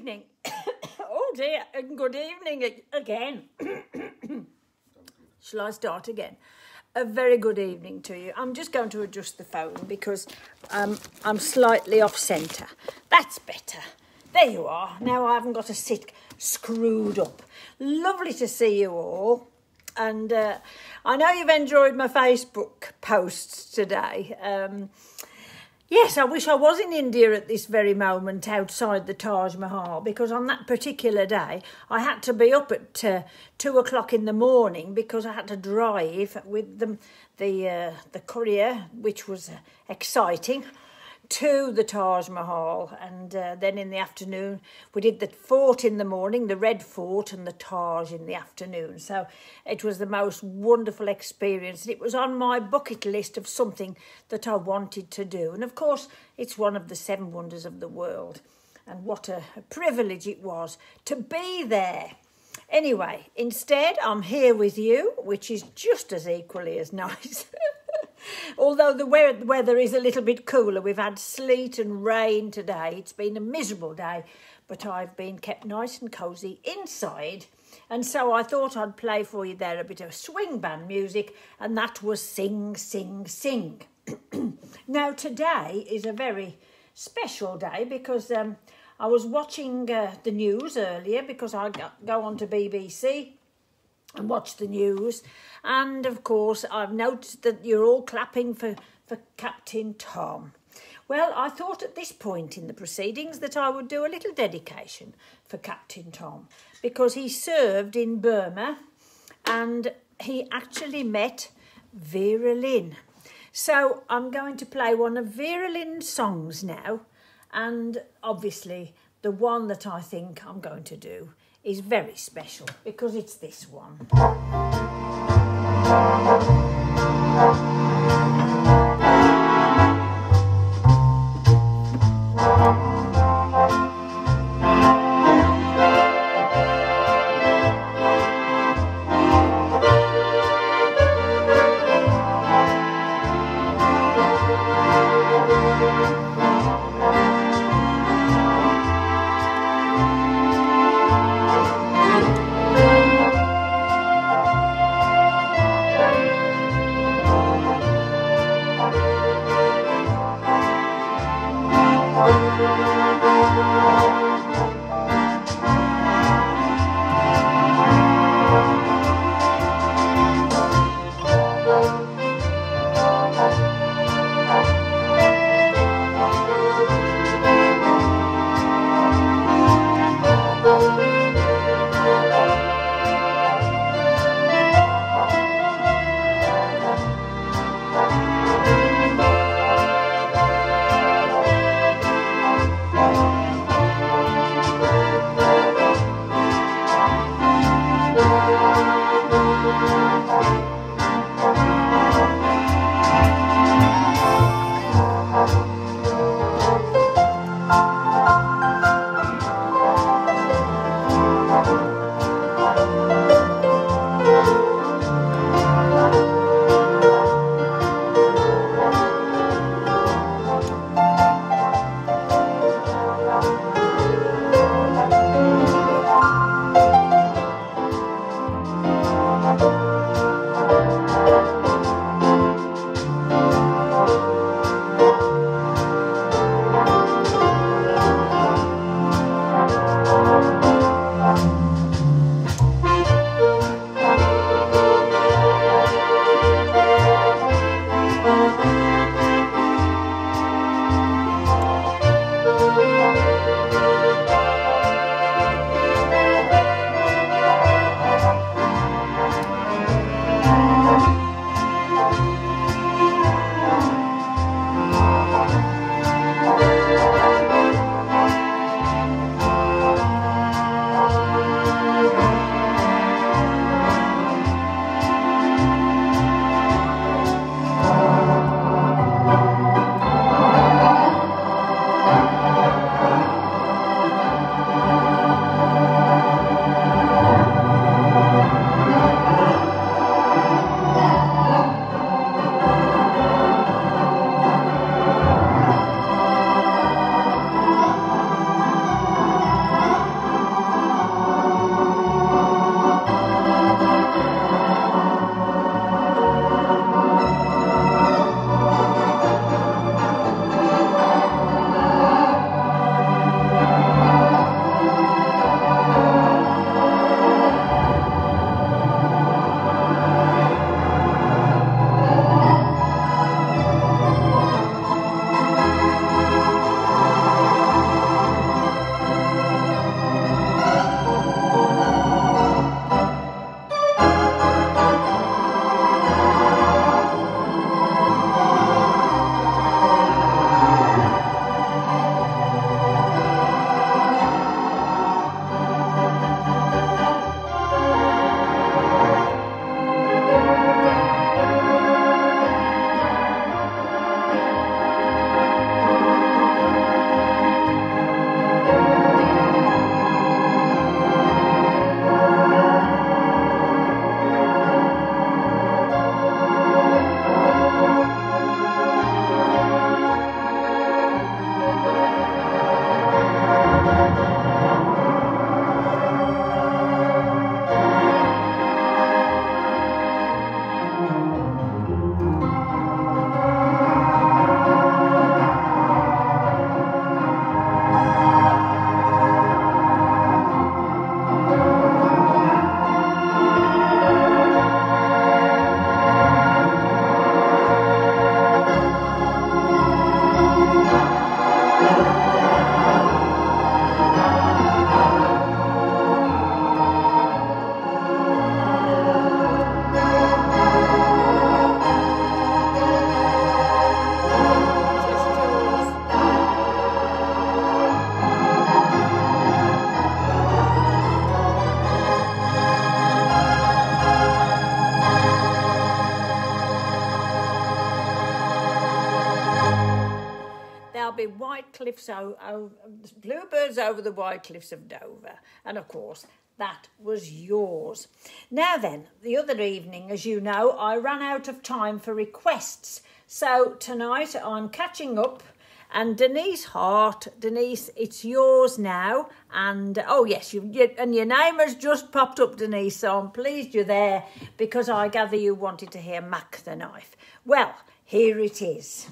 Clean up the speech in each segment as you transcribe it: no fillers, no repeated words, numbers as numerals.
evening. Oh dear, and good evening again. Shall I start again? A very good evening to you. I'm just going to adjust the phone because I'm slightly off centre. That's better. There you are. Now I haven't got to sit screwed up. Lovely to see you all. And I know you've enjoyed my Facebook posts today. Yes, I wish I was in India at this very moment outside the Taj Mahal, because on that particular day I had to be up at 2 o'clock in the morning because I had to drive with the courier, which was exciting, to the Taj Mahal. And then in the afternoon we did the fort in the morning, the Red Fort, and the Taj in the afternoon. So it was the most wonderful experience. It was on my bucket list of something that I wanted to do. And of course, it's one of the 7 wonders of the world. And what a privilege it was to be there. Anyway, instead, I'm here with you, which is just as equally as nice. Although the weather is a little bit cooler. We've had sleet and rain today. It's been a miserable day, but I've been kept nice and cosy inside. And so I thought I'd play for you there a bit of swing band music, and that was Sing, Sing, Sing. Now, today is a very special day because I was watching the news earlier, because I go on to BBC and watch the news. And, of course, I've noticed that you're all clapping for Captain Tom. Well, I thought at this point in the proceedings that I would do a little dedication for Captain Tom, because he served in Burma and he actually met Vera Lynn. So I'm going to play one of Vera Lynn's songs now, and obviously the one that I think I'm going to do is very special because it's this one. Bluebirds Over the White Cliffs of Dover. And of course, that was yours. Now then, the other evening, as you know, I ran out of time for requests. So tonight I'm catching up. And Denise Hart, Denise, it's yours now. And, oh yes, and your name has just popped up, Denise, so I'm pleased you're there because I gather you wanted to hear Mac the Knife. Well, here it is.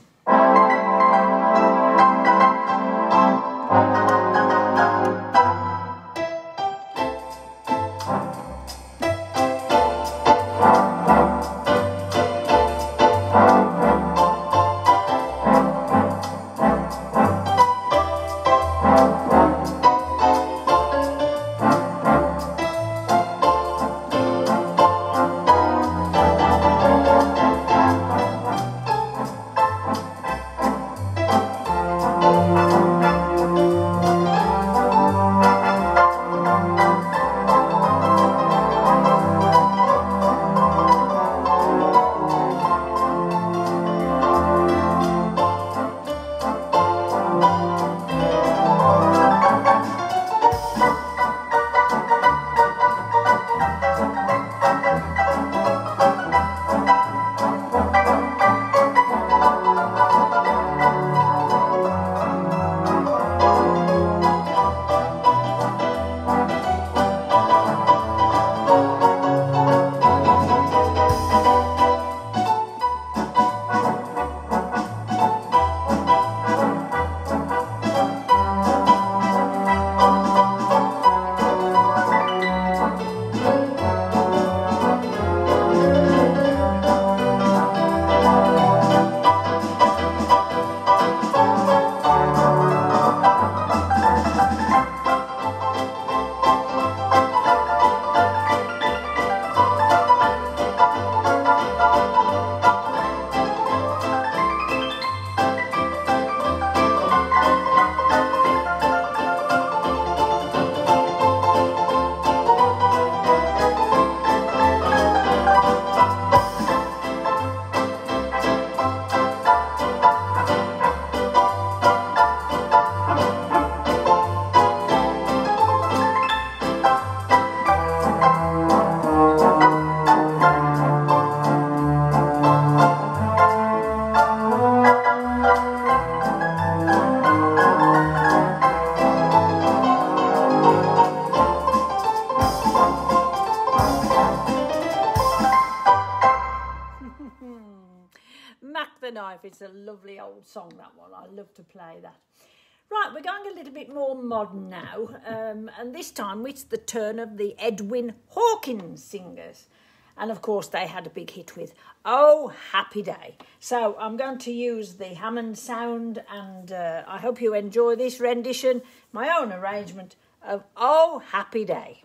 It's a lovely old song, that one. I love to play that. Right, we're going a little bit more modern now, and this time it's the turn of the Edwin Hawkins singers. And of course they had a big hit with Oh Happy Day. So I'm going to use the Hammond sound, and I hope you enjoy this rendition, my own arrangement of Oh Happy Day.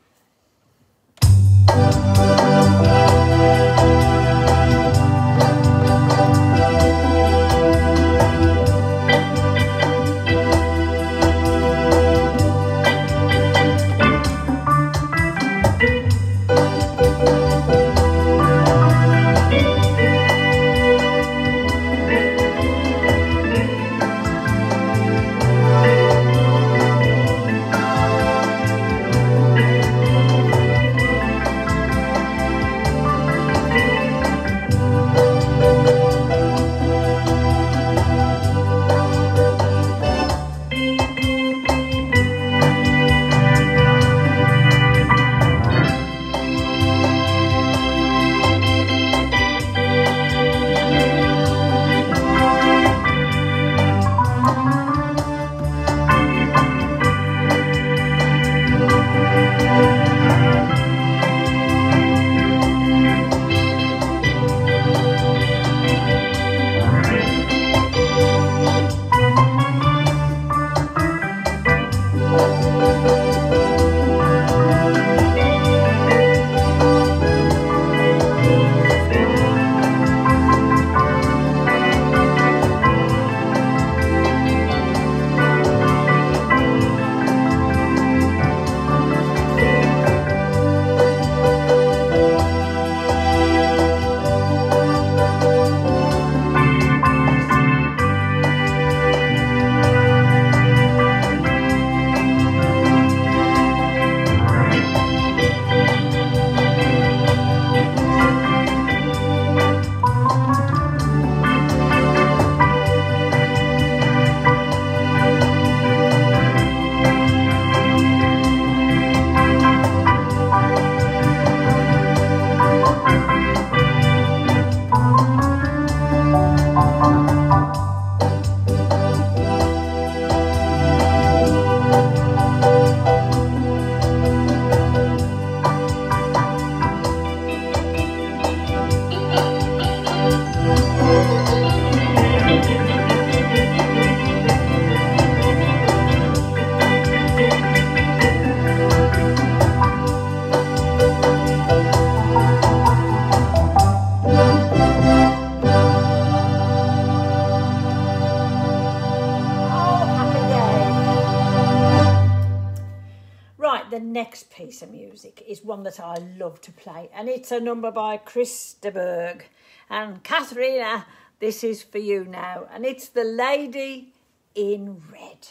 the next piece of music is one that I love to play, and it's a number by Chris de Burgh. And Katharina, this is for you now, and it's The Lady in Red.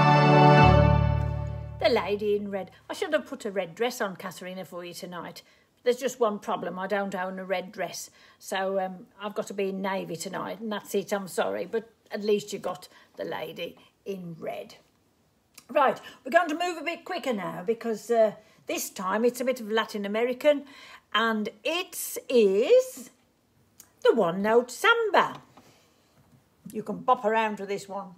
Lady in Red. I should have put a red dress on, Katharina, for you tonight, There's just one problem. I don't own a red dress, so I've got to be in navy tonight, and that's it. I'm sorry, but at least you got the lady in red. Right, we're going to move a bit quicker now because this time it's a bit of Latin American, and it is the one-note samba. You can bop around to this one.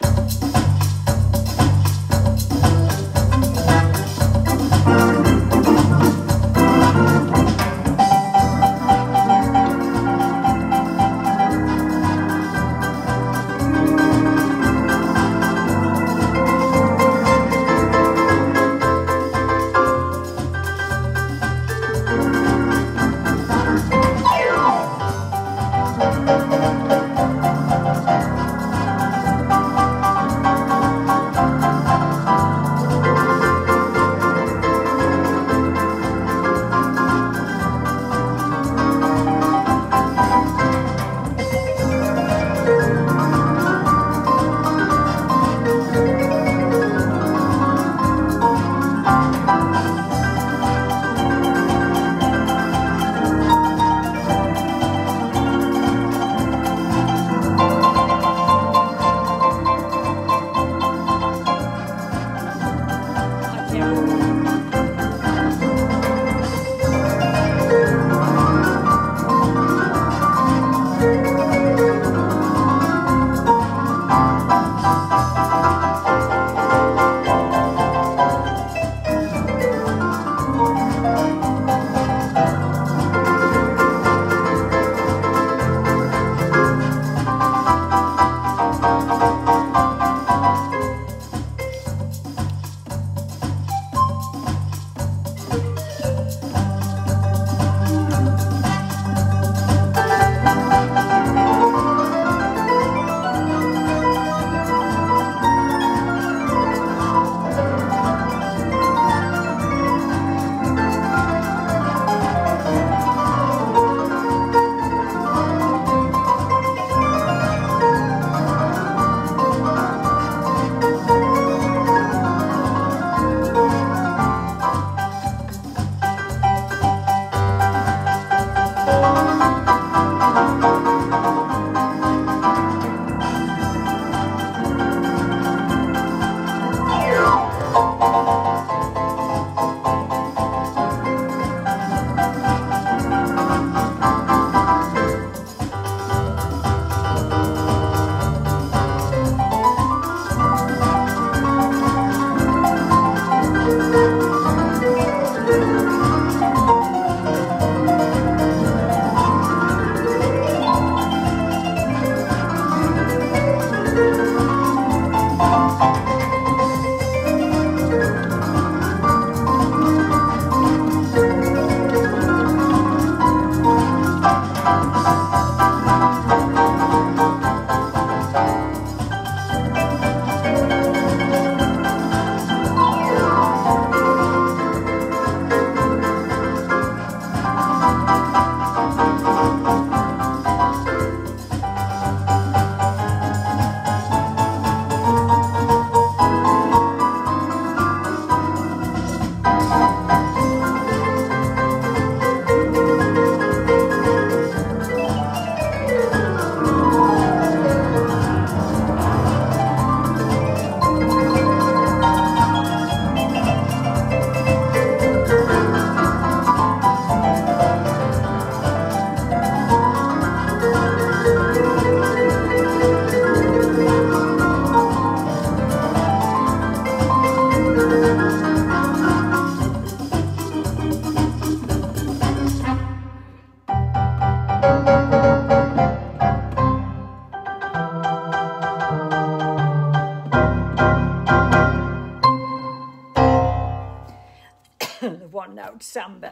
one-note samba.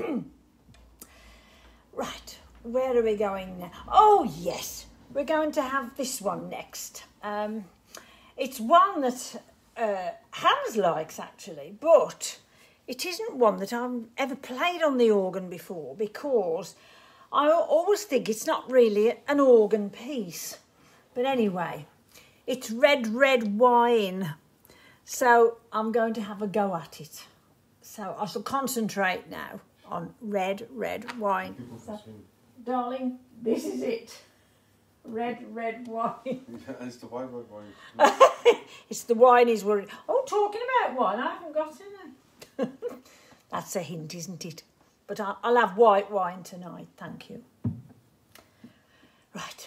Right, where are we going now? Oh, yes, we're going to have this one next. It's one that Hans likes, actually, but it isn't one that I've ever played on the organ before because I always think it's not really an organ piece. But anyway, it's Red, Red Wine. So I'm going to have a go at it. So I shall concentrate now on red wine. So, darling, this is it. Red wine. Yeah, it's the white wine. It's the wine he's worried. Oh, talking about wine, I haven't got any. That's a hint, isn't it? But I'll have white wine tonight, thank you. Right.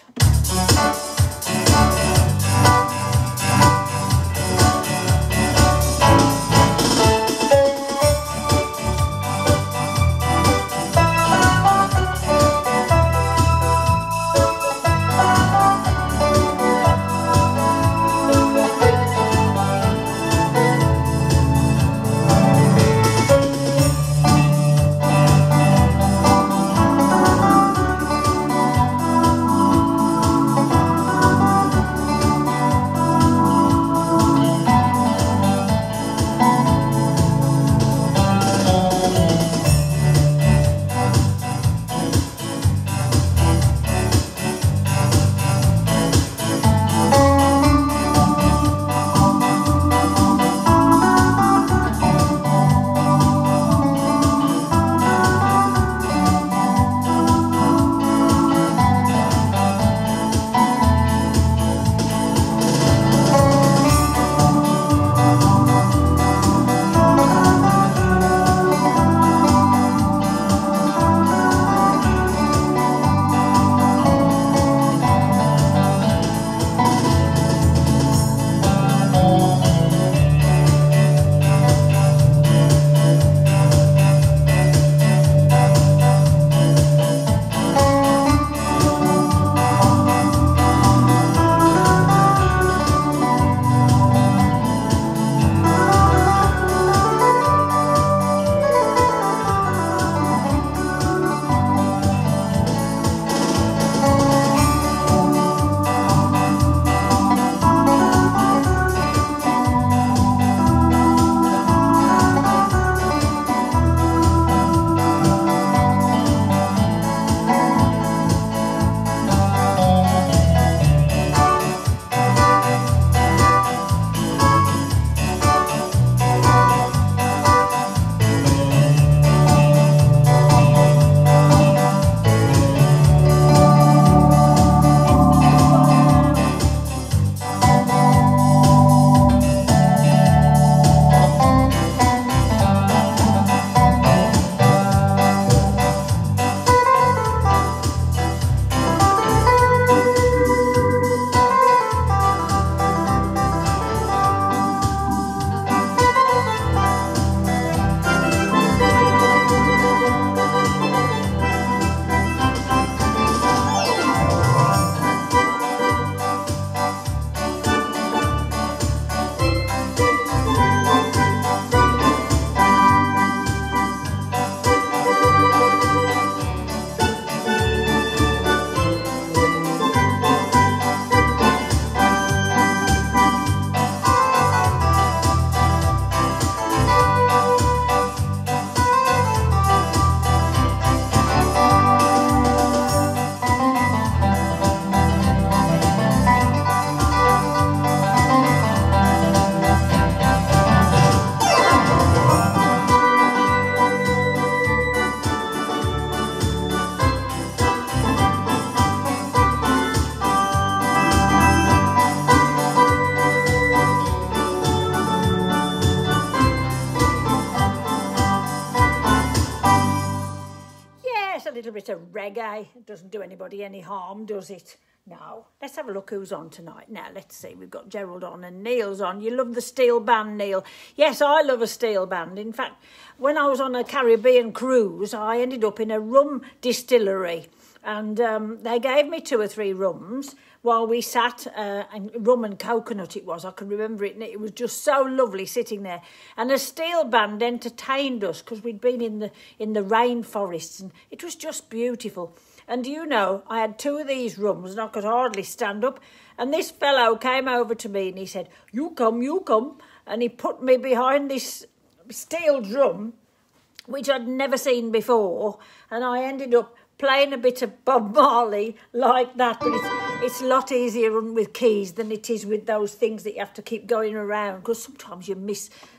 bit of reggae. It doesn't do anybody any harm, does it? No. Let's have a look who's on tonight. Now, let's see. We've got Gerald on and Neil's on. You love the steel band, Neil. Yes, I love a steel band. In fact, when I was on a Caribbean cruise, I ended up in a rum distillery. And they gave me 2 or 3 rums while we sat, and rum and coconut it was. I can remember it, and it was just so lovely sitting there. And a steel band entertained us because we'd been in the rainforests, and it was just beautiful. And do you know, I had 2 of these rums, and I could hardly stand up. And this fellow came over to me, and he said, you come. And he put me behind this steel drum, which I'd never seen before, and I ended up playing a bit of Bob Marley like that, but it's a lot easier with keys than it is with those things that you have to keep going around, because sometimes you miss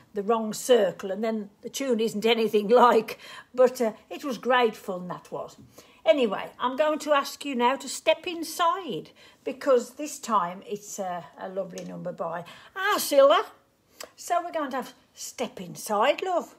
the wrong circle, and then the tune isn't anything like. But it was great fun, that was. Anyway, I'm going to ask you now to step inside, because this time it's a lovely number by Arcilla. So we're going to have Step Inside, love.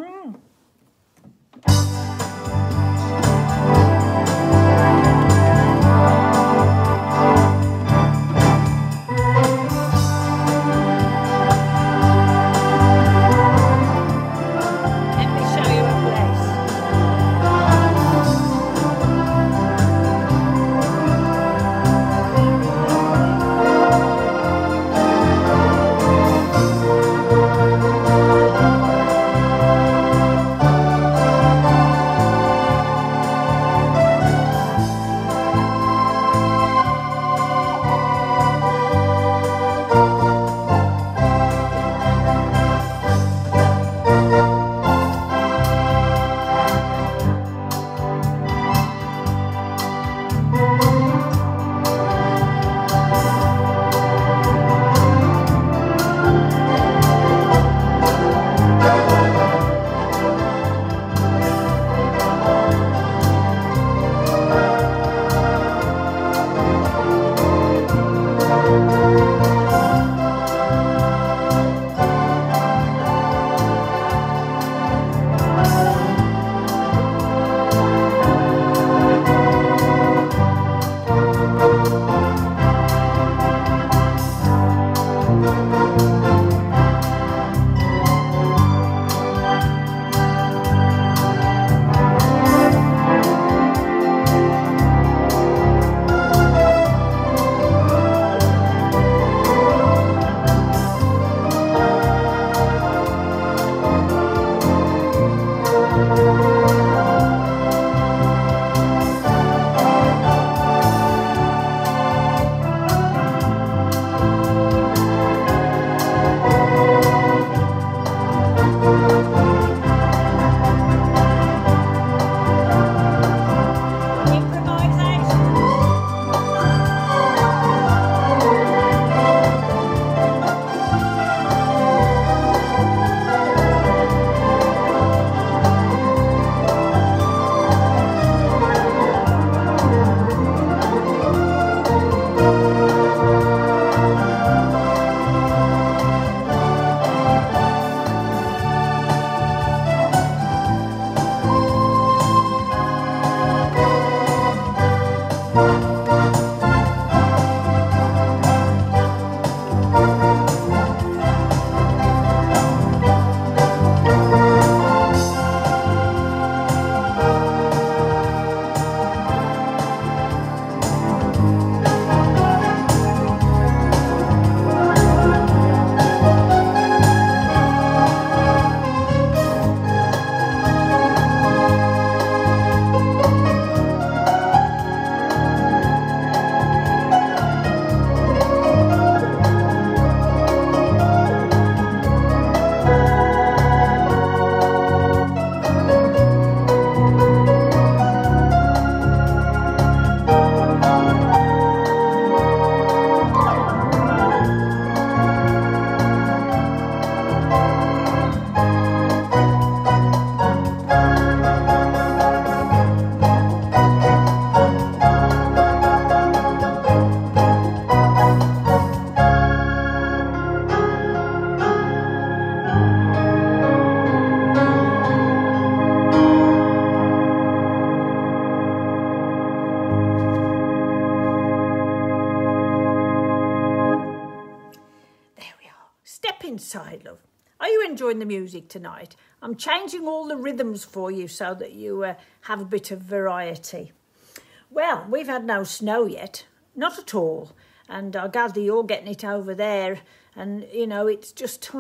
Inside, love. Are you enjoying the music tonight? I'm changing all the rhythms for you so that you have a bit of variety. Well, we've had no snow yet, not at all, and I gather you're getting it over there, and, you know, it's just,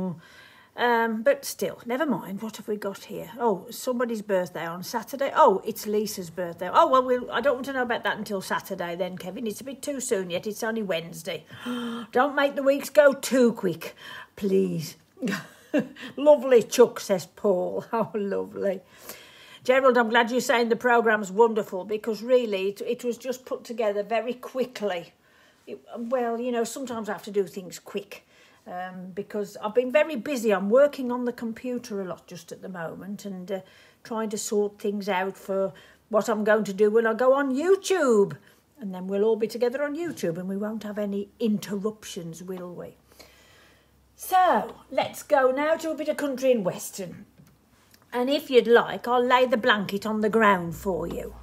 but still, never mind. What have we got here? Oh, somebody's birthday on Saturday. Oh, it's Lisa's birthday. Oh, well, I don't want to know about that until Saturday then, Kevin. It's a bit too soon yet. It's only Wednesday. Don't make the weeks go too quick, please. Lovely Chuck, says Paul. How lovely. Gerald, I'm glad you're saying the programme's wonderful, because really it was just put together very quickly. Well, you know, sometimes I have to do things quick. because I've been very busy. I'm working on the computer a lot just at the moment and trying to sort things out for what I'm going to do when I go on YouTube. And then we'll all be together on YouTube and we won't have any interruptions, will we? So, let's go now to a bit of country and western. And if you'd like, I'll lay the blanket on the ground for you.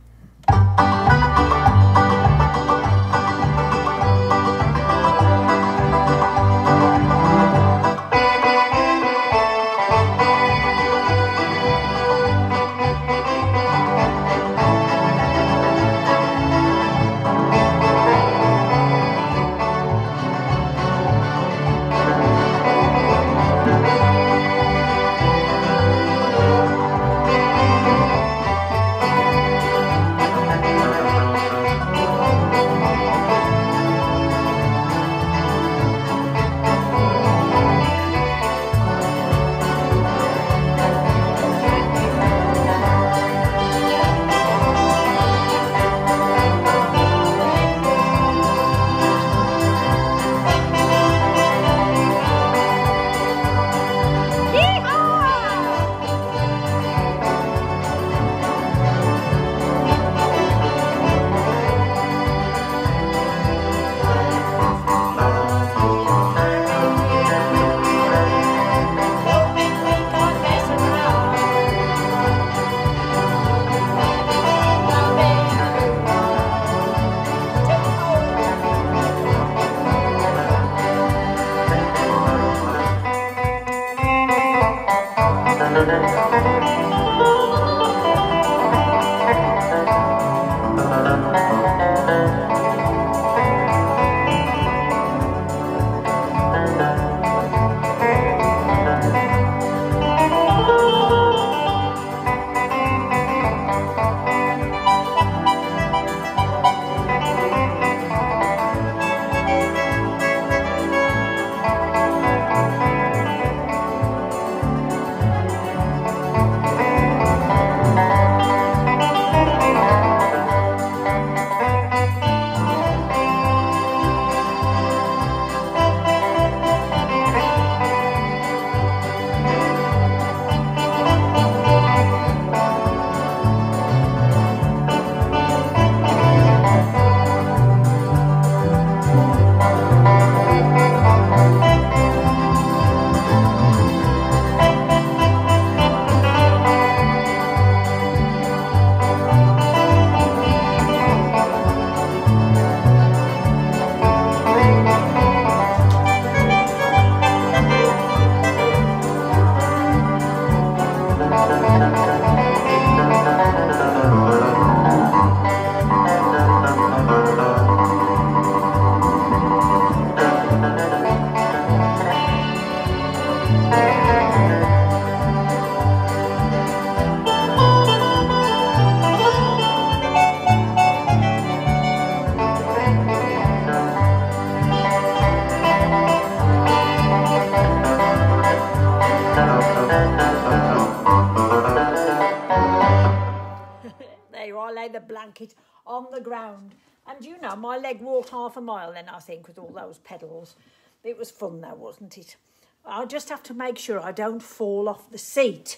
The blanket on the ground, and you know, my leg walked half a mile then, I think, with all those pedals. It was fun though, wasn't it? I'll just have to make sure I don't fall off the seat.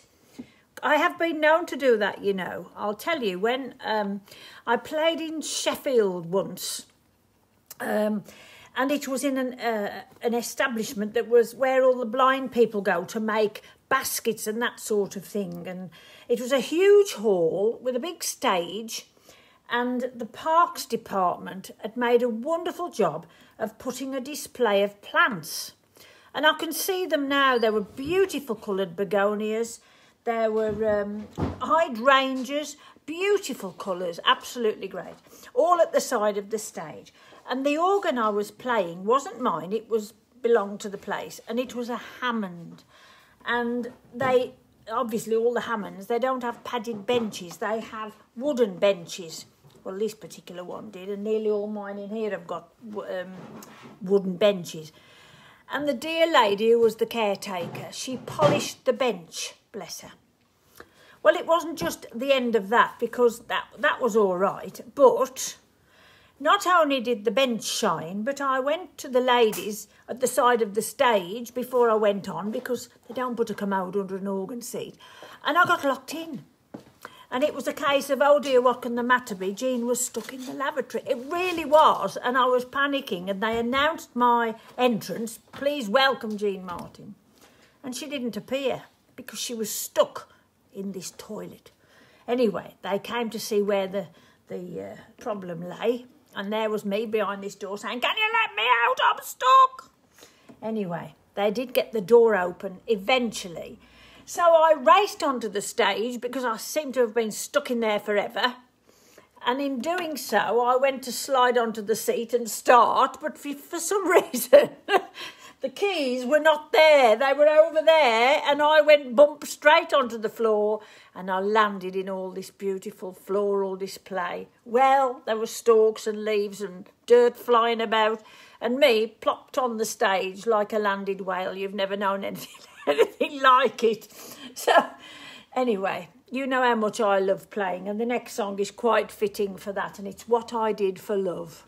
I have been known to do that, you know. I'll tell you, when I played in Sheffield once, and it was in an establishment that was where all the blind people go to make baskets and that sort of thing. And it was a huge hall with a big stage, and the Parks Department had made a wonderful job of putting a display of plants. And I can see them now. There were beautiful coloured begonias. There were hydrangeas, beautiful colours, absolutely great, all at the side of the stage. And the organ I was playing wasn't mine, it belonged to the place, and it was a Hammond. And they, obviously all the Hammonds, they don't have padded benches, they have wooden benches. Well, this particular one did, and nearly all mine in here have got wooden benches. And the dear lady who was the caretaker, she polished the bench, bless her. Well, it wasn't just the end of that, because that was all right, but not only did the bench shine, but I went to the ladies at the side of the stage before I went on, because they don't put a commode under an organ seat, and I got locked in. And it was a case of, oh dear, what can the matter be? Jean was stuck in the lavatory. It really was, and I was panicking, and they announced my entrance, please welcome Jean Martin. And she didn't appear because she was stuck in this toilet. Anyway, they came to see where the problem lay, and there was me behind this door saying, can you let me out? I'm stuck. Anyway, they did get the door open eventually. So I raced onto the stage because I seemed to have been stuck in there forever. And in doing so, I went to slide onto the seat and start, but for some reason, the keys were not there. They were over there, and I went bump straight onto the floor, and I landed in all this beautiful floral display. Well, there were stalks and leaves and dirt flying about, and me plopped on the stage like a landed whale. You've never known anything like it. So, anyway, you know how much I love playing, and the next song is quite fitting for that, and it's What I Did for Love.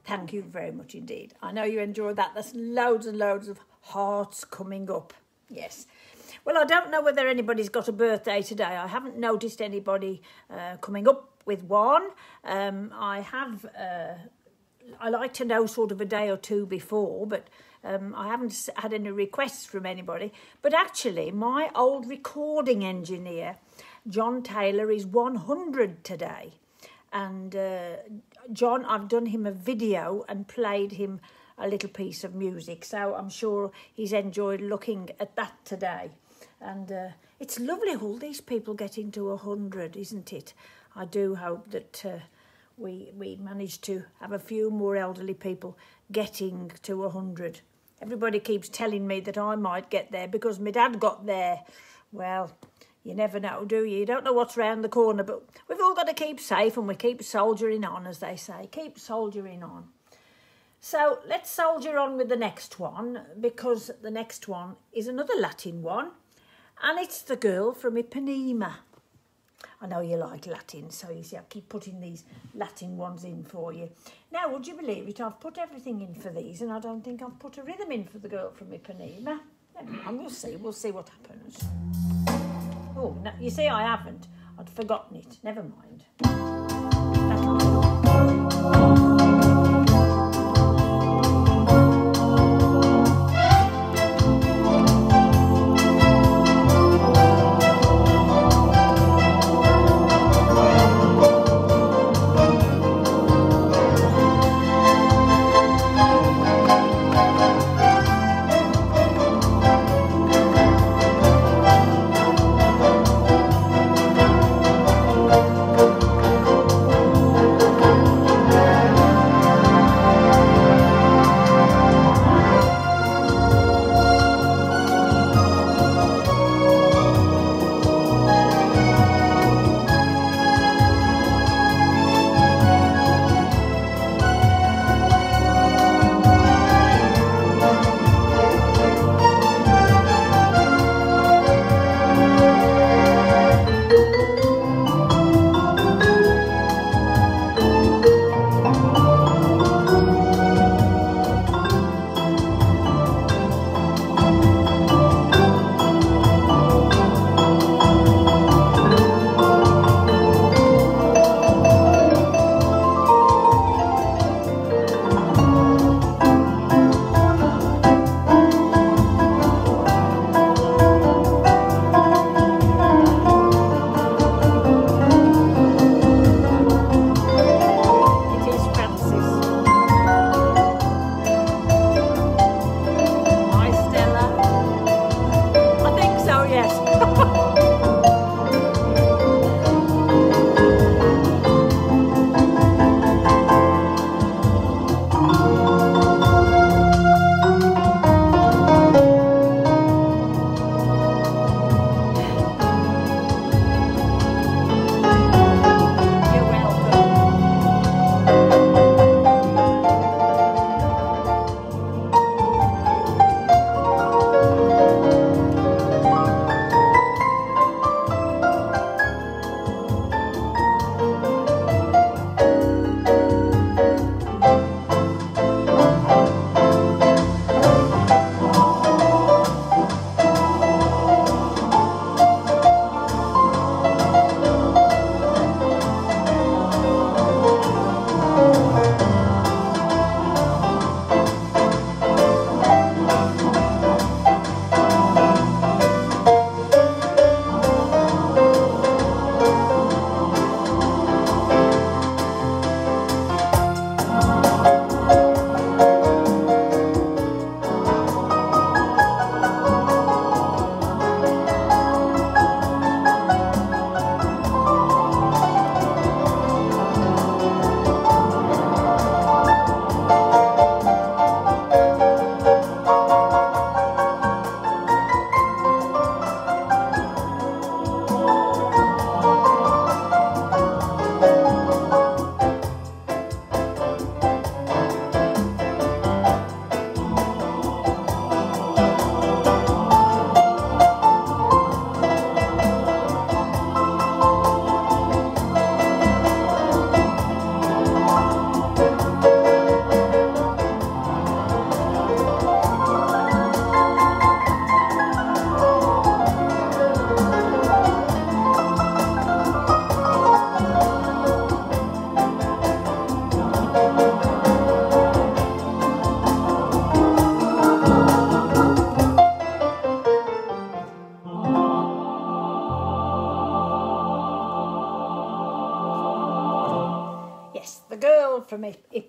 Thank you very much indeed. I know you enjoyed that. There's loads and loads of hearts coming up. Yes. Well, I don't know whether anybody's got a birthday today. I haven't noticed anybody coming up with one. I like to know sort of a day or two before, but I haven't had any requests from anybody. But actually, my old recording engineer, John Taylor, is 100 today. And John, I've done him a video and played him a little piece of music. So I'm sure he's enjoyed looking at that today. And it's lovely all these people getting to 100, isn't it? I do hope that we manage to have a few more elderly people getting to 100. Everybody keeps telling me that I might get there because my dad got there. Well, you never know, do you? You don't know what's round the corner, but we've all got to keep safe and we keep soldiering on, as they say. Keep soldiering on. So let's soldier on with the next one, because the next one is another Latin one, and it's The Girl from Ipanema. I know you like Latin, so you see I keep putting these Latin ones in for you. Now, would you believe it? I've put everything in for these, and I don't think I've put a rhythm in for The Girl from Ipanema. Never mind, we'll see. We'll see what happens. Oh, no, you see, I haven't. I'd forgotten it. Never mind. That'll do.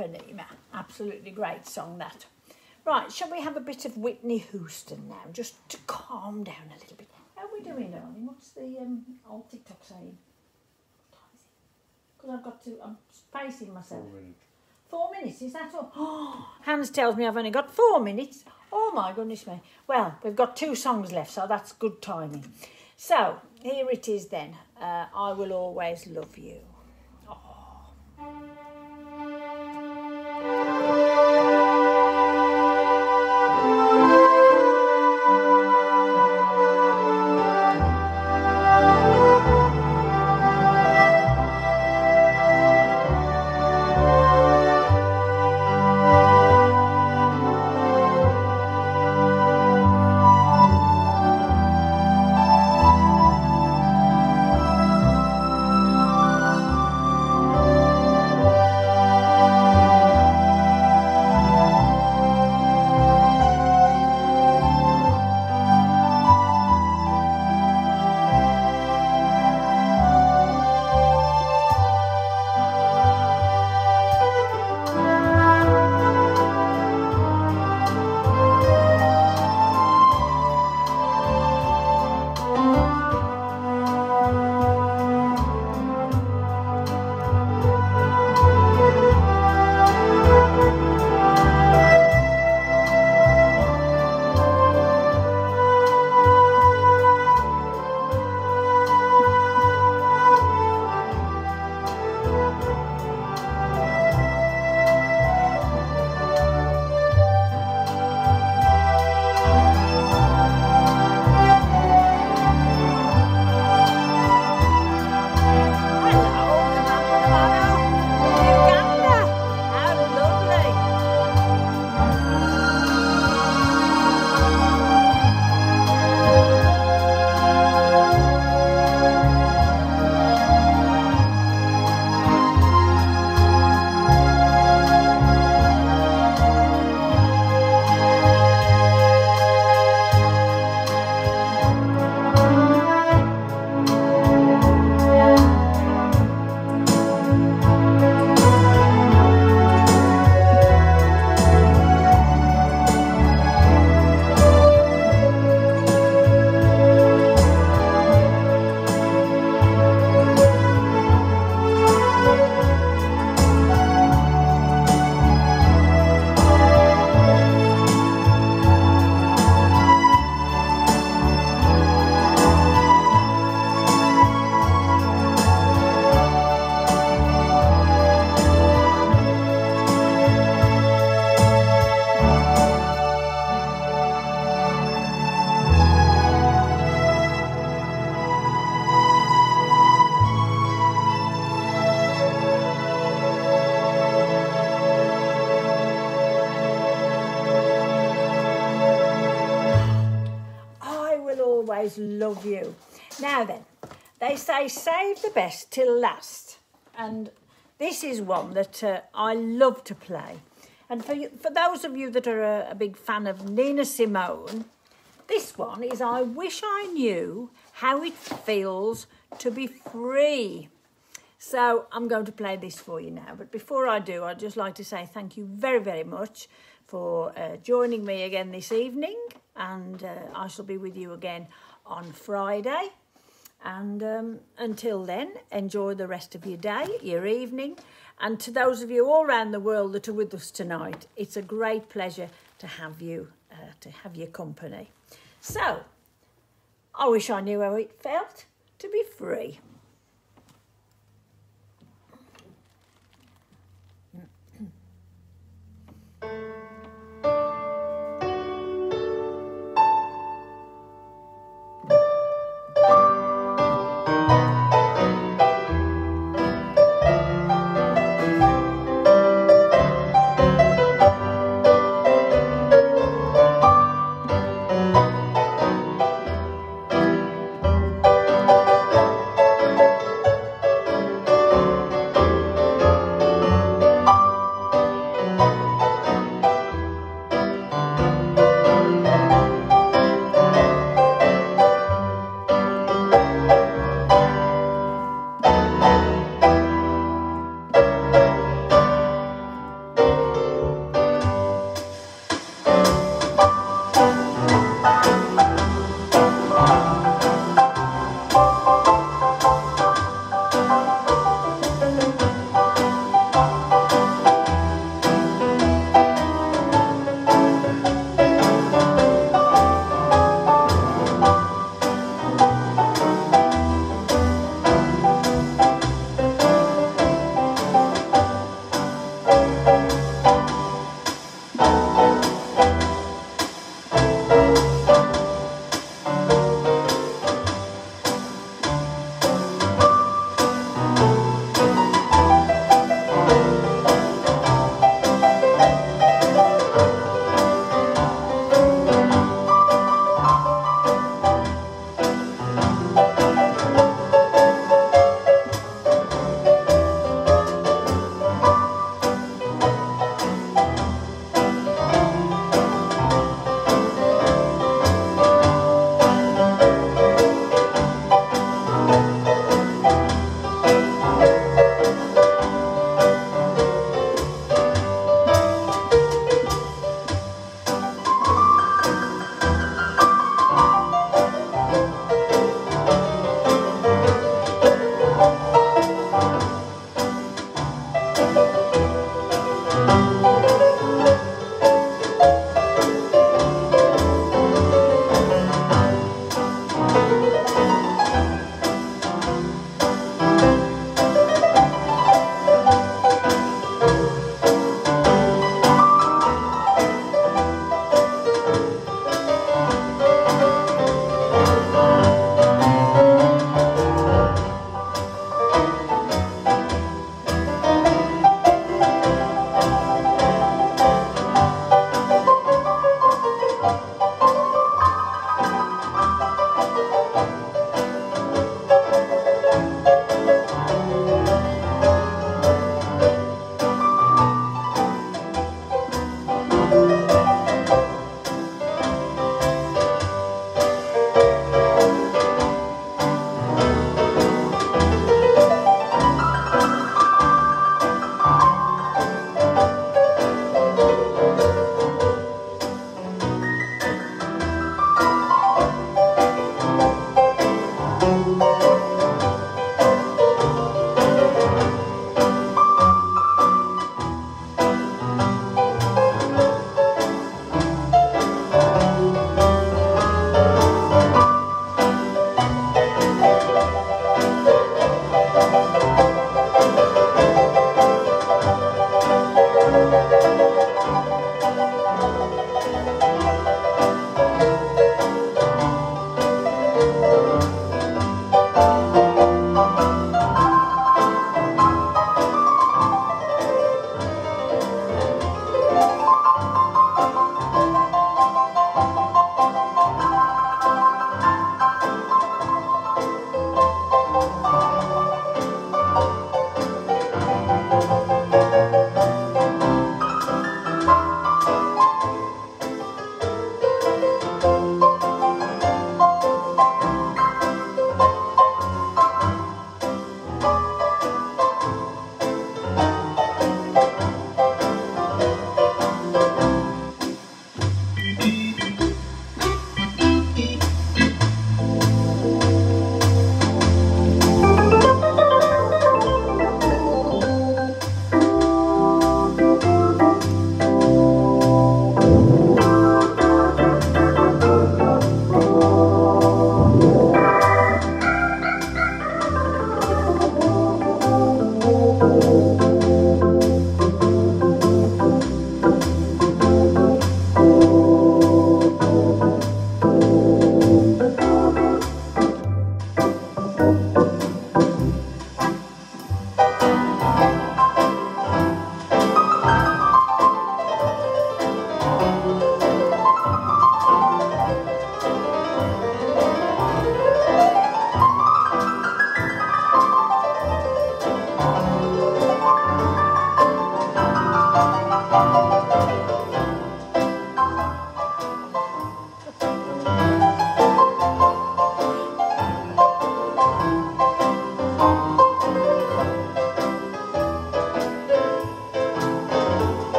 Ipanema. Absolutely great song, that. Right, shall we have a bit of Whitney Houston now, just to calm down a little bit? How are we doing, darling? What's the old TikTok saying? Because I've got to, I'm spacing myself. 4 minutes. 4 minutes, is that all? Oh, Hans tells me I've only got 4 minutes. Oh my goodness me. Well, we've got 2 songs left, so that's good timing. So, here it is then. I Will Always Love You. Love You. Now then, they say save the best till last, and this is one that I love to play. And for those of you that are a big fan of Nina Simone, this one is I Wish I Knew How It Feels to Be Free. So I'm going to play this for you now. But before I do, I'd just like to say thank you very, very much for joining me again this evening. And I shall be with you again on Friday. And until then, enjoy the rest of your day, your evening. And to those of you all around the world that are with us tonight, it's a great pleasure to have you, to have your company. So, I wish I knew how it felt to be free.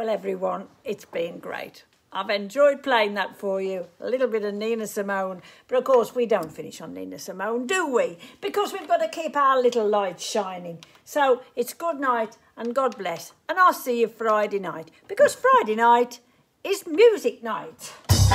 Well, everyone, it's been great. I've enjoyed playing that for you. A little bit of Nina Simone. But of course, we don't finish on Nina Simone, do we? Because we've got to keep our little lights shining. So it's good night and God bless. And I'll see you Friday night. Because Friday night is music night.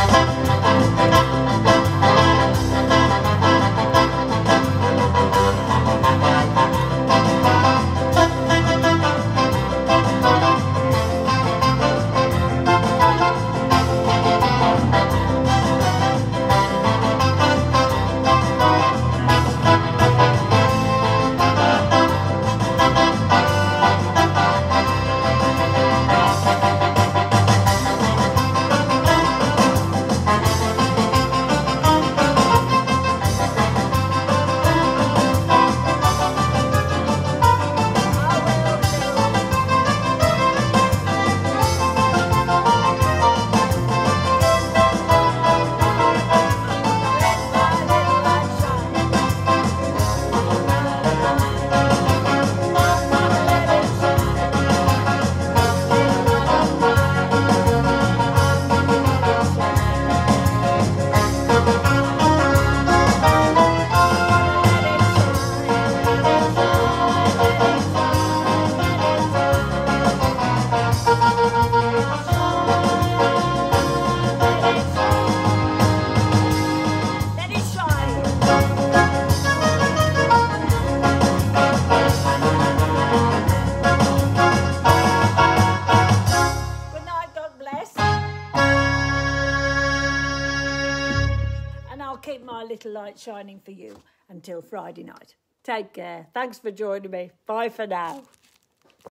Keep my little light shining for you until Friday night. Take care. Thanks for joining me. Bye for now.